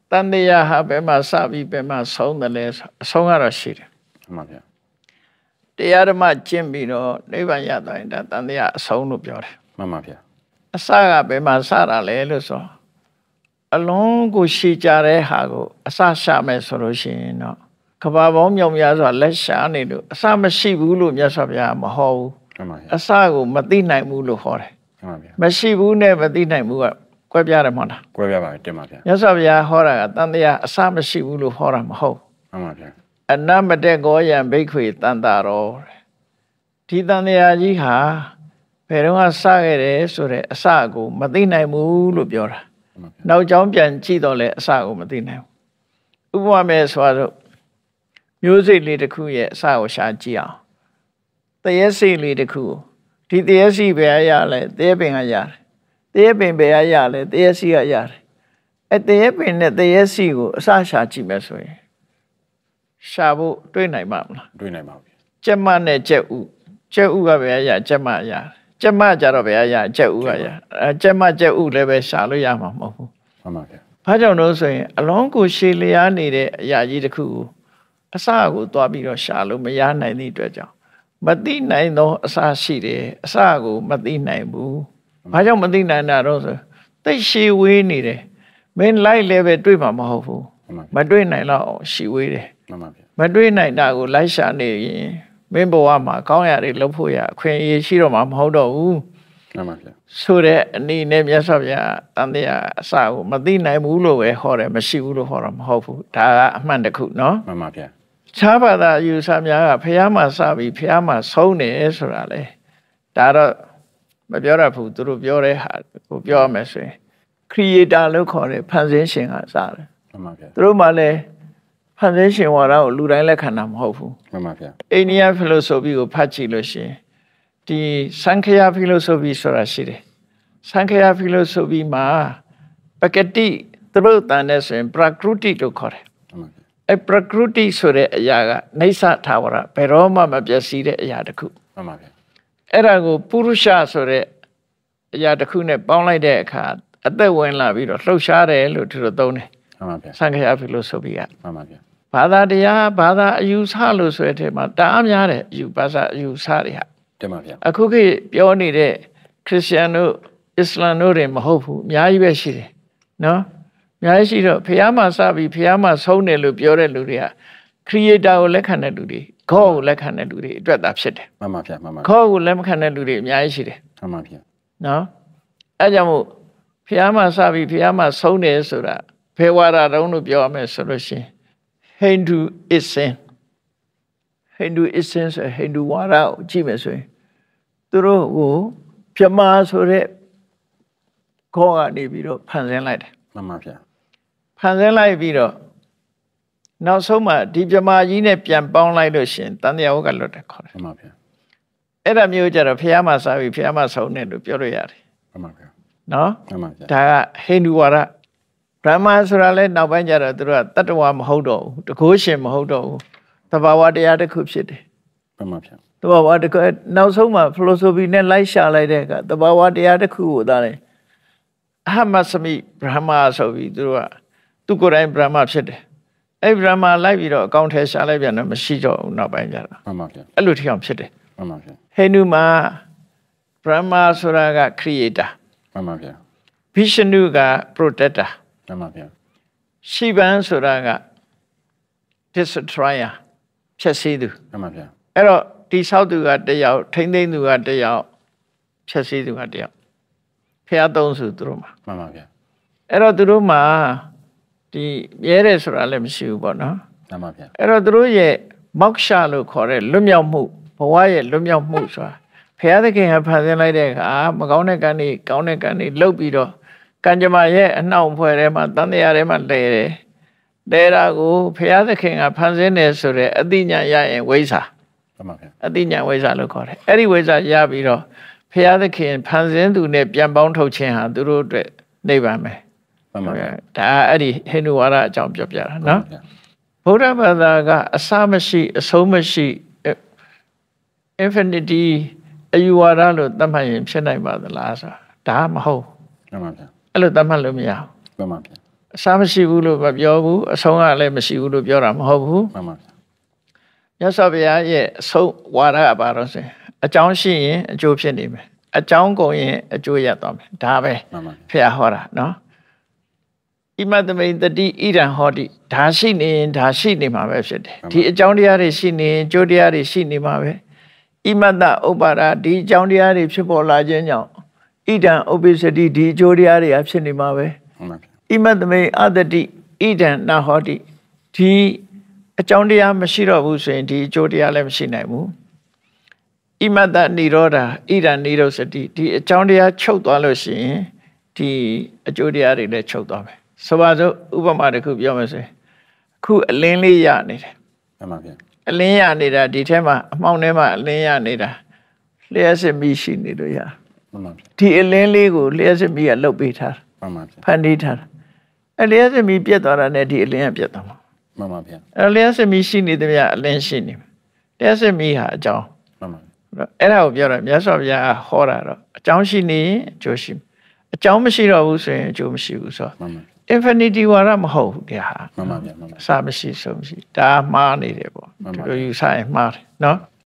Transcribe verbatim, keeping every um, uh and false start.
တန်တရားဟာဘယ်မှာစပြီးဘယ်မှာဆုံးတယ်လဲအဆုံးကတော့ရှိတယ်မှန်ပါဗျာတရားဓမ္မကျင့်ပြီးတော့နိဗ္ဗာန်ရသွားရင်ဒါတန်တရားအဆုံးလို့ပြောတယ်မှန်ပါဗျာအစကဘယ်မှာစတာလဲလို့ဆိုအလုံးကိုရှည်ကြတဲ့ဟာကိုအစရှာမယ်ဆိုလို့ရှိရင်တော့ကဘာပေါင်းမြောင်များစွာလက်ရှာနေလို့အစမရှိဘူးလို့မြတ်စွာဘုရားမဟောဘူးအစကိုမသိနိုင်ဘူးလို့ဟောတယ်မှန်ပါဗျာမရှိဘူးနဲ့မသိနိုင်ဘူးကကွဲပြားတယ်မဟုတ်လားကွဲပြားပါတင်ပါဗျာမြတ်စွာဘုရားဟောတာကတန်တရားအစမရှိဘူးလို့ဟောတာမဟုတ်မှန်ပါဗျာအနမတေကောယံဘိက္ခွေတန်တာရောဒီတန်တရားကြီးဟာဘယ်တော့မှစခဲ့တယ်ဆိုတဲ့အစကိုမသိနိုင်ဘူးလို့ပြောတာနောက်ကြောင်းပြန်ကြည့်တော့လေအစကိုမသိနိုင်ဘူးဥပမာမဲ့ဆိုတော့မျိုးစိတ်လေးတစ်ခုရဲ့အစကိုရှာကြည့်အောင်တရေစိတ်လေးတစ်ခုဒီတရေစိတ်ပဲရလဲတရေပင်ကရတယ်တရေပင်ပဲရလဲတရေစိတ်ကရတယ်အဲတရေပင်နဲ့တရေစိတ်ကိုအစရှာကြည့်မယ်ဆိုရင်ရှာဖို့တွေးနိုင်မှာမလားတွေးနိုင်ပါဘူးကျက်မနဲ့ကျက်ဥကျက်ဥကပဲရကျက်မရကျက်မကြတော့ပဲရကျက်ဥကရအဲကျက်မကျက်ဥလည်းပဲရှာလို့ရမှာမဟုတ်ဘူးမှန်ပါဗျာဘာကြောင့်လို့ဆိုရင်အလုံးကိုရှည်လျားနေတဲ့အရာကြီးတစ်ခုကိုအစကိုသွားပြီးတော့ရှာလို့မရနိုင်သည့်အတွက်ကြောင့်မသိနိုင်သောအစရှိတယ်အစကိုမသိနိုင်ဘူးဘာကြောင့်မသိနိုင်တာတော့ဆိုသိရှည်ဝေးနေတယ်မင်းလိုက်လည်းပဲတွေးမှာမဟုတ်ဘူးမတွေးနိုင်တော့ရှည်ဝေးတယ်မှန်ပါဗျာမတွေးနိုင်တာကိုလိုက်ရှာနေရင်မင်းဘဝမှာကောင်းရာတွေလုပ်ဖို့ရအခွင့်အရေးရှိတော့မှာမဟုတ်တော့ဘူးမှန်ပါဗျာဆိုတဲ့အနေနဲ့မြတ်စွာဘုရားတန်တရားအစကိုမသိနိုင်ဘူးလို့ပဲဟောတယ်မရှိဘူးလို့ဟောတာမဟုတ်ဘူးဒါကအမှန်တစ်ခုနော်မှန်ပါဗျာခြားဘာသာယူဆများကဘုရားမှာစပြီးဘုရားမှာဆုံးတယ်ဆိုတာလေဒါတော့မပြောရဘူးသူတို့ပြောတဲ့ဟာကိုပြောရမယ်ဆိုရင် creator လို့ခေါ်တဲ့ဖန်ဆင်းရှင်ကစတယ်မှန်ပါဗျာသူတို့မှလည်းဖန်ဆင်းရှင်ဝါဒကိုလူတိုင်းလက်ခံတာမဟုတ်ဘူးမှန်ပါဗျာအိန္ဒိယ philosophy ကိုဖတ်ကြည့်လို့ရှိရင်ဒီစံခယ philosophy ဆိုတာရှိတယ်စံခယ philosophy မှာပကတိသူတို့တန်တဲ့ဆိုရင် prakruti လို့ခေါ်တယ်အဲ prakruti ဆိုတဲ့အရာကနေဆထာဝရဘယ်တော့မှမပျက်စီးတဲ့အရာတစ်ခုမှန်ပါဗျာအဲ့ဒါကိုပုရုရှဆိုတဲ့အရာတစ်ခုနဲ့ပေါင်းလိုက်တဲ့အခါအသက်ဝင်လာပြီးတော့လှုပ်ရှားတယ်လို့သူတို့သုံးတယ်မှန်ပါဗျာစံခယ philosophy ကမှန်ပါဗျာဘာသာတရားဘာသာအယူဆလို့ဆိုတဲ့မှာတအားများတယ်အယူဘာသာအယူဆတွေဟာတင်ပါဗျာအခုခေတ်ပြောနေတဲ့ခရစ်ယာန်တို့အစ္စလာမ်တို့တွေမဟုတ်ဘူးအများကြီးပဲရှိတယ်နော်အများကြီးရှိတော့ဖះမှာစပြီးဖះမှာဆုံးတယ်လို့ပြောတဲ့လူတွေက creator ကိုလက်ခံတဲ့လူတွေ God ကိုလက်ခံတဲ့လူတွေအတွက်သာဖြစ်တယ်မှန်ပါဗျာမှန်ပါ God ကိုလက်မခံတဲ့လူတွေအများကြီးရှိတယ်မှန်ပါဗျာနော်အဲကြောင့်မို့ဖះမှာစပြီးဖះမှာဆုံးတယ်ဆိုတာဘယ်ဝါဒတုံးလို့ပြောရမယ်ဆိုလို့ရှိရင်Hinduism Hinduism ဆို Hindu ဝါဒကိုကြည့်မယ်ဆိုရင်သူတို့ကိုဗြဟ္မာဆိုတဲ့ခေါင်းကနေပြီးတော့ဖန်ဆင်းလိုက်တယ်မှန်ပါဗျာဖန်ဆင်းလိုက်ပြီးတော့နောက်ဆုံးမှဒီဗြဟ္မာကြီးနဲ့ပြန်ပေါင်းလိုက်လို့ရှင်တန်တရားဝကလွတ်တယ်ခေါ်တယ်မှန်ပါဗျာအဲ့ဒါမျိုးကြတော့ဖះမှာစားပြီးဖះမှာဆုံးတယ်လို့ပြောလို့ရတယ်မှန်ပါဗျာနော်မှန်ပါဗျာဒါက Hindu ဝါဒဗြဟ္မာဆိုတာလဲနောက်ပိုင်းကျတော့သူတို့ကတတ္တဝါမဟုတ်တော့ဘူးတကုရှင်မဟုတ်တော့ဘူးသဘာဝတရားတစ်ခုဖြစ်တယ်မှန်ပါဗျာသဘာဝတစ်ခုနောက်ဆုံးမှာ philosophy နဲ့လိုက်ရှာလိုက်တဲ့အခါသဘာဝတရားတစ်ခုကိုသာလဲအဟမစမိဗြဟ္မာဆိုပြီးသူတို့ကသူကိုယ်တိုင်ဗြဟ္မာဖြစ်တယ်အဲ့ဗြဟ္မာလိုက်ပြီးတော့အကောင့်ထဲရှာလိုက်ပြန်တော့မရှိတော့ဘူးနောက်ပိုင်းကျတော့မှန်ပါဗျာအဲ့လိုထီအောင်ဖြစ်တယ်မှန်ပါဗျာဟိန္ဒူမှာဗြဟ္မာဆိုတာက creator မှန်ပါဗျာဗိရှနုက protector မှန်ပါဗျာရှိဗန်ဆိုတာက destroyer ဖြည့်ဆည်းသူမှန်ပါဗျာအဲ့တော့ဒီဆောက်သူကတယောက်ထိမ့်သိမ့်သူကတယောက်ဖြည့်ဆည်းသူကတယောက်ဖះသုံးစုသူတို့မှာမှန်ပါဗျာအဲ့တော့သူတို့မှာဒီမြဲတယ်ဆိုတာလည်းမရှိဘူးပေါ့နော်မှန်ပါဗျာအဲ့တော့သူတို့ရဲ့မောက္ခလို့ခေါ်တဲ့လွတ်မြောက်မှုဘဝရဲ့လွတ်မြောက်မှုဆိုတာဖះသခင်ကဖန်ဆင်းလိုက်တဲ့အခါမကောင်းတဲ့ကံတွေကောင်းတဲ့ကံတွေလှုပ်ပြီးတော့ကံကြမ္မာရဲ့အနှောင့်အဖွဲထဲမှာတန်တရားထဲမှာလဲတယ်လဲတာကိုဘုရားသခင်ကဖန်ဆင်းတယ်ဆိုတဲ့အသိဉာဏ်ရရင်ဝိဇ္ဇာမှန်ပါဗျာအသိဉာဏ်ဝိဇ္ဇာလို့ခေါ်တယ်အဲ့ဒီဝိဇ္ဇာရပြီးတော့ဘုရားသခင်ဖန်ဆင်းသူနဲ့ပြန်ပေါင်းထုတ်ခြင်းဟာသူတို့အတွက်နိဗ္ဗာန်ပဲမှန်ပါဗျာဒါအဲ့ဒီဟိန္ဒူဝါဒအကြောင်းပြောပြတာနော်ဗုဒ္ဓဘာသာကအစမရှိအဆုံးမရှိ infinity အယူဝါဒလို့သတ်မှတ်ရင်ဖြစ်နိုင်ပါသလားဆိုတာဒါမဟုတ်မှန်ပါဗျာအဲ့လိုသတ်မှတ်လို့မရဘူးမှန်ပါဗျာအအစားမရှိဘူးလို့မပြောဘူးအဆုံးကလည်းမရှိဘူးလို့ပြောတာမဟုတ်ဘူးမှန်ပါဗျာမြတ်စွာဘုရားရဲ့အဆုံးဝါဒကပါတော့ဆိုရင်အကြောင်းရှိရင်အကျိုးဖြစ်နေမယ်အကြောင်းကုန်ရင်အကျိုးရသွားမယ်ဒါပဲဖះဟောတာနော်ဣမတမိန်တတိဣဒံဟောတိဒါရှိနေရင်ဒါရှိနေမှာပဲဖြစ်တယ်ဒီအကြောင်းတရားတွေရှိနေရင်အကျိုးတရားတွေရှိနေမှာပဲဣမတဥပ္ပါဒဒီအကြောင်းတရားတွေဖြစ်ပေါ်လာခြင်းကြောင့်ဣဒံဥပ္ပစ္စတိဒီအကျိုးတရားတွေဖြစ်နေမှာပဲဣမတမိန်အတတိဣဒံနာဟောတိဒီအကြောင်းတရားမရှိတော့ဘူးဆိုရင်ဒီအကျိုးတရားလည်းမရှိနိုင်ဘူးဣမတနိရောဓဣဒံနိရောစတိဒီအကြောင်းတရားချုပ်သွားလို့ရှိရင်ဒီအကျိုးတရားတွေလည်းချုပ်သွားမယ်ဆိုပါစို့ဥပမာတစ်ခုပြောမယ်ဆိုရင်အခုအလင်းလေးရနေတယ်မှန်ပါဗျာအလင်းရနေတာဒီထဲမှာအမှောင်ထဲမှာအလင်းရနေတာလျှက်စစ်မီးရှိနေလို့ရမှန်ပါဗျာဒီအလင်းလေးကိုလျှက်စစ်မီးကလှုပ်ပေးထားမှန်ပါဗျာဖန်တီးထားအလျှက်စစ်မီးပြတ်သွားတာနဲ့ဒီအလင်းကပြတ်သွားမှာမှန်ပါဗျာအလျှက်စစ်မီးရှိနေသည်များအလင်းရှိနေလျှက်စစ်မီးဟာအကြောင်းမှန်ပါအဲ့ဒါကိုပြောတာမြတ်စွာဘုရားဟောတာတော့အကြောင်းရှိနေရင်အကျိုးရှိအကြောင်းမရှိတော့ဘူးဆိုရင်အကျိုးမရှိဘူးဆိုတော့ infinity ဝါဒမဟုတ်ဘူးတရားဟာမှန်ပါဗျာမှန်ပါအစမရှိဆုံးမရှိဒါမှားနေတယ်ပေါ့ဒီလိုယူဆရင်မှားတယ်နော်